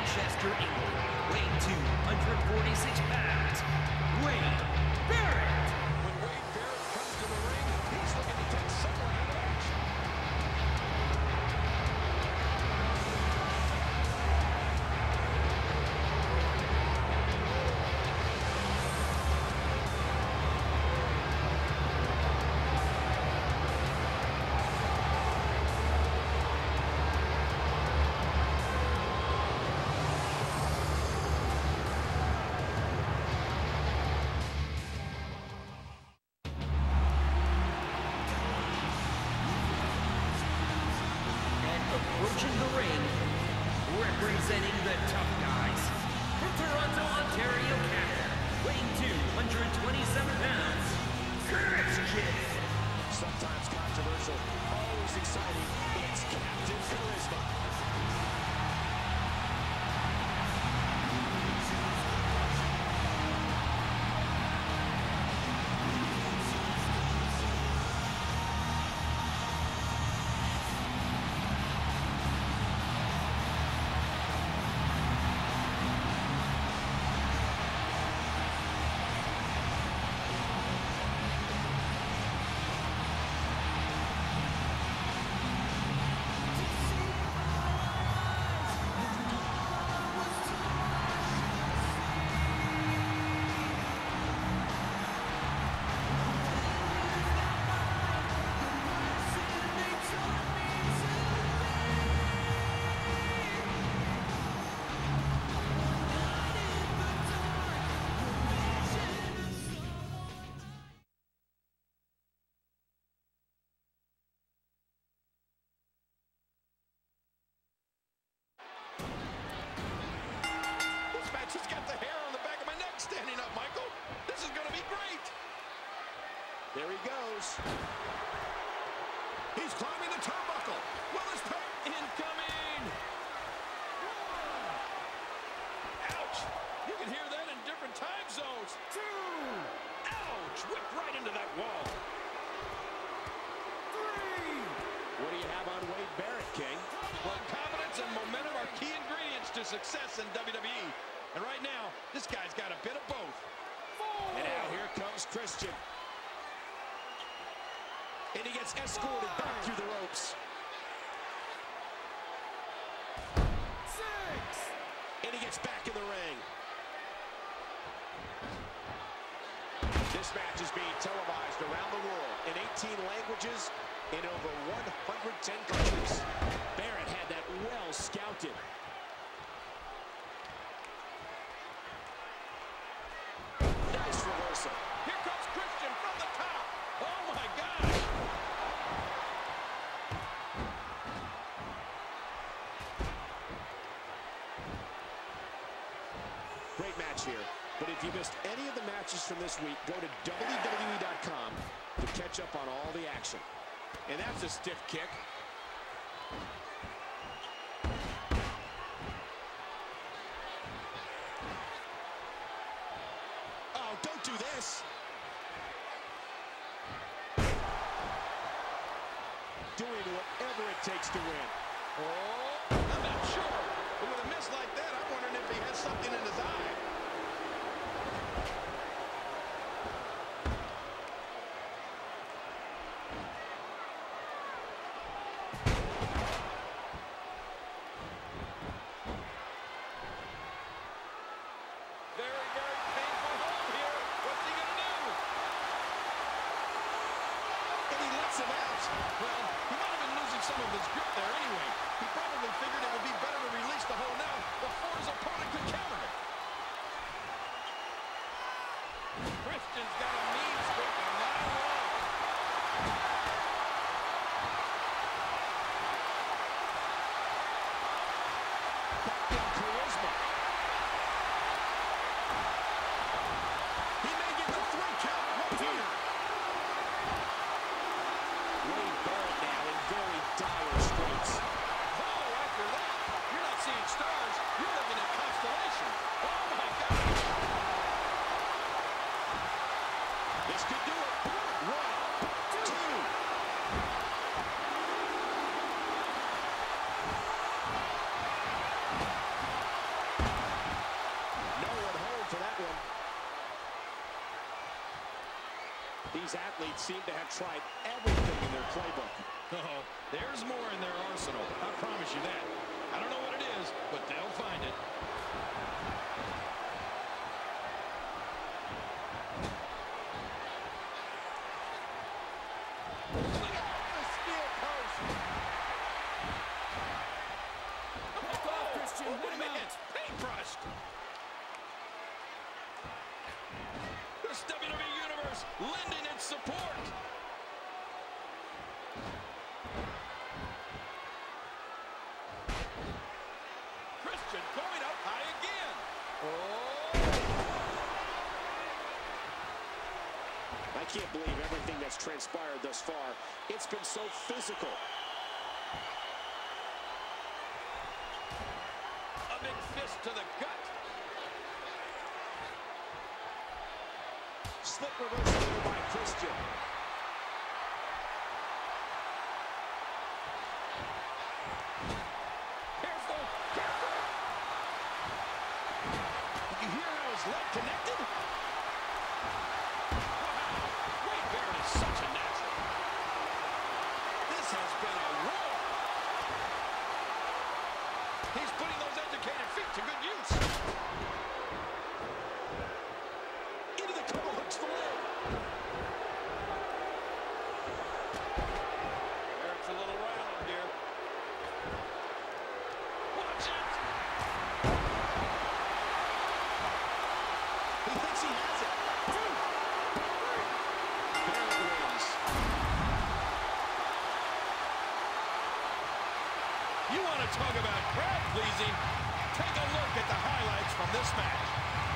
weighing 246 pounds, Wade Barrett. When Wade Barrett comes to the ring, he's looking to take someone out of action. Approaching the ring, representing the tough guys, from Toronto, Ontario, Canada, weighing 227 pounds, Christian. Sometimes controversial, always exciting. It's Captain Charisma. She's got the hair on the back of my neck standing up, Michael. This is going to be great. There he goes. He's climbing the turnbuckle. Will this pay? Incoming. Ouch. You can hear that in different time zones. 2. Ouch. Whipped right into that wall. 3. What do you have on Wade Barrett, King? Well, confidence and momentum are key ingredients to success in WWE. And right now, this guy's got a bit of both. 4. And now here comes Christian. And he gets escorted back through the ropes. 6. And he gets back in the ring. This match is being televised around the world in 18 languages in over 110 countries. Barrett had that well scouted. Nice reversal. Here comes Christian from the top. Oh my gosh. Great match here. But if you missed any of the matches from this week, go to WWE.com to catch up on all the action. And that's a stiff kick. Oh, don't do this. Doing whatever it takes to win. Oh, I'm not sure. But with a miss like that, I'm wondering if he has something in his eye. Well, he might have been losing some of his grip there anyway. He probably figured it would be better to release the hold now before his opponent could counter it. Christian's got a mean streak on that one. Captain Charisma. He may get the 3 count right here. Wade Barrett now in very dire straits. Oh, after that, you're not seeing stars. You're looking at constellations. Oh, my God. This could do it. 1, 2. these athletes seem to have tried everything in their playbook. Oh, there's more in their arsenal. I promise you that. I don't know what it is, but they'll find it. This WWE Universe lending its support. Christian going up high again. Oh! I can't believe everything that's transpired thus far. It's been so physical. A big fist to the gut. Slip reversal there by Christian. Careful, careful. Did you hear how his leg connected? Wow, Wade Barrett is such a natural. This has been a war. He's putting those educated feet to good use. Into the cover, hooks the leg. Barrett's a little rattled here. Watch it! He thinks he has it. Barrett wins. You want to talk about crowd pleasing? Take a look at the highlights from this match.